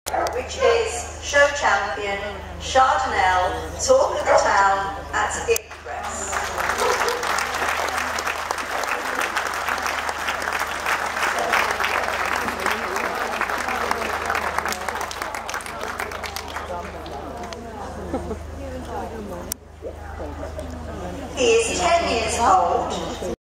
which is show champion Shardanell, talk of the town at Ipcress. He is 10 years old.